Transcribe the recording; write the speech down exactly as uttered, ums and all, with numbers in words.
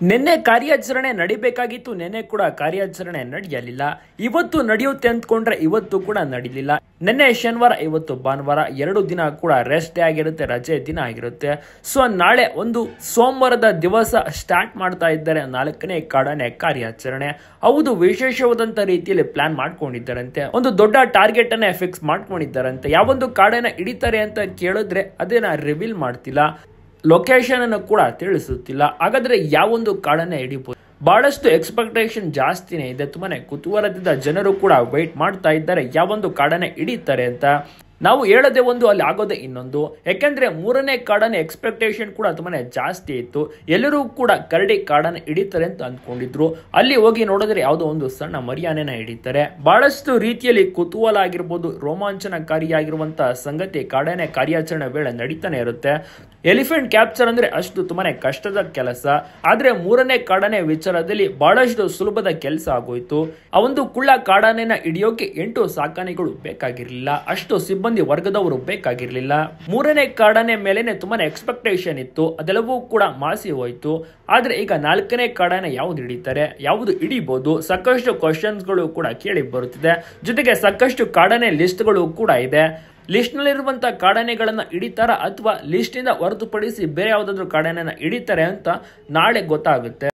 ನಿನ್ನೆ ಕಾರ್ಯಾಚರಣೆ ನಡಿಬೇಕಾಗಿತ್ತು. ನಿನ್ನೆ ಕೂಡ ಕಾರ್ಯಾಚರಣೆ ನಡೆಯಲಿಲ್ಲ. ಇವತ್ತು ನಡೆಯುತ್ತೆ ಅಂದ್ಕೊಂಡ್ರೆ ಇವತ್ತು ಕೂಡ ನಡೀಲಿಲ್ಲ. ನಿನ್ನೆ ಶನಿವಾರ, ಇವತ್ತು ಭಾನುವಾರ, ಎರಡು ದಿನ ಕೂಡ ರೆಸ್ಟ್ ಡೇ ಆಗಿರುತ್ತೆ, ರಜೆ ದಿನ ಆಗಿರುತ್ತೆ. ಸೊ ನಾಳೆ ಒಂದು ಸೋಮವಾರದ ದಿವಸ ಸ್ಟಾರ್ಟ್ ಮಾಡ್ತಾ ಇದ್ದಾರೆ ನಾಲ್ಕನೇ ಕಾಡಾನೆ ಕಾರ್ಯಾಚರಣೆ. ಹೌದು, ವಿಶೇಷವಾದಂತ ರೀತಿಯಲ್ಲಿ ಪ್ಲಾನ್ ಮಾಡ್ಕೊಂಡಿದ್ದಾರಂತೆ. ಒಂದು ದೊಡ್ಡ ಟಾರ್ಗೆಟ್ ಅನ್ನೇ ಫಿಕ್ಸ್ ಮಾಡ್ಕೊಂಡಿದ್ದಾರಂತೆ. ಯಾವೊಂದು ಕಾಡನ್ನ ಹಿಡಿತಾರೆ ಅಂತ ಕೇಳಿದ್ರೆ ಅದೇನ ರಿವೀಲ್ ಮಾಡ್ತಿಲ್ಲ, ಲೊಕೇಶನ್ ಅನ್ನು ಕೂಡ ತಿಳಿಸುತ್ತಿಲ್ಲ. ಹಾಗಾದ್ರೆ ಯಾವೊಂದು ಕಾಡನ್ನ ಹಿಡಿಬಹುದು? ಬಹಳಷ್ಟು ಎಕ್ಸ್ಪೆಕ್ಟೇಷನ್ ಜಾಸ್ತಿನೇ ಇದೆ. ತುಂಬಾನೇ ಕುತೂಹಲದಿಂದ ಜನರು ಕೂಡ ವೆಯ್ಟ್ ಮಾಡ್ತಾ ಇದ್ದಾರೆ ಯಾವೊಂದು ಕಾಡನ್ನ ಹಿಡಿತಾರೆ ಅಂತ. ನಾವು ಹೇಳೋದೇ ಒಂದು, ಅಲ್ಲಿ ಆಗೋದೇ ಇನ್ನೊಂದು. ಯಾಕೆಂದ್ರೆ ಮೂರನೇ ಕಾಡನ್ನ ಎಕ್ಸ್ಪೆಕ್ಟೇಷನ್ ಕೂಡ ತುಂಬಾನೇ ಜಾಸ್ತಿ ಇತ್ತು. ಎಲ್ಲರೂ ಕೂಡ ಕರಡಿ ಕಾಡನ್ನ ಹಿಡಿತಾರೆ ಅಂತ ಅಂದ್ಕೊಂಡಿದ್ರು. ಅಲ್ಲಿ ಹೋಗಿ ನೋಡಿದ್ರೆ ಯಾವುದೋ ಒಂದು ಸಣ್ಣ ಮರಿಯಾನೆನ ಹಿಡಿತಾರೆ. ಬಹಳಷ್ಟು ರೀತಿಯಲ್ಲಿ ಕುತೂಹಲ ಆಗಿರ್ಬೋದು, ರೋಮಾಂಚನಕಾರಿಯಾಗಿರುವಂತಹ ಸಂಗತಿ ಕಾಡಾನೆ ಕಾರ್ಯಾಚರಣೆ ವೇಳೆ ನಡೀತಾನೆ ಇರುತ್ತೆ. ಎಲಿಫೆಂಟ್ ಕ್ಯಾಪ್ಚರ್ ಅಂದ್ರೆ ಅಷ್ಟು ತುಂಬಾನೇ ಕಷ್ಟದ ಕೆಲಸ. ಆದ್ರೆ ಮೂರನೇ ಕಾಡಾನೆ ವಿಚಾರದಲ್ಲಿ ಬಹಳಷ್ಟು ಸುಲಭದ ಕೆಲಸ ಆಗೋಯ್ತು. ಆ ಒಂದು ಕುಳ್ಳ ಕಾಡಾನೆನ ಹಿಡಿಯೋಕೆ ಎಂಟು ಸಾಕಾನೆಗಳು ಬೇಕಾಗಿರ್ಲಿಲ್ಲ, ಅಷ್ಟು ಸಿಬ್ಬಂದಿ ವರ್ಗದವರು ಬೇಕಾಗಿರ್ಲಿಲ್ಲ. ಮೂರನೇ ಕಾಡಾನೆ ಮೇಲೆನೆ ತುಂಬಾನೇ ಎಕ್ಸ್ಪೆಕ್ಟೇಷನ್ ಇತ್ತು, ಅದೆಲ್ಲವೂ ಕೂಡ ಮಾಸಿ ಹೋಯ್ತು. ಆದ್ರೆ ಈಗ ನಾಲ್ಕನೇ ಕಾಡಾನೆ ಯಾವ್ದು ಹಿಡಿತಾರೆ, ಯಾವ್ದು ಹಿಡಿಬಹುದು, ಸಾಕಷ್ಟು ಕ್ವಶನ್ಸ್ ಗಳು ಕೂಡ ಕೇಳಿ ಬರುತ್ತಿದೆ. ಜೊತೆಗೆ ಸಾಕಷ್ಟು ಕಾಡಾನೆ ಲಿಸ್ಟ್ ಗಳು ಕೂಡ ಇದೆ. ಲಿಸ್ಟ್ ನಲ್ಲಿರುವಂತಹ ಕಾಡಾನೆಗಳನ್ನ ಹಿಡಿತಾರ ಅಥವಾ ಲಿಸ್ಟ್ ಇಂದ ಹೊರತುಪಡಿಸಿ ಬೇರೆ ಯಾವ್ದಾದ್ರು ಕಾಡಾನೆನ ಹಿಡಿತಾರೆ ಅಂತ ನಾಳೆ ಗೊತ್ತಾಗುತ್ತೆ.